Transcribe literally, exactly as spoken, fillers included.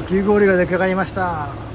き氷が出来上がりました。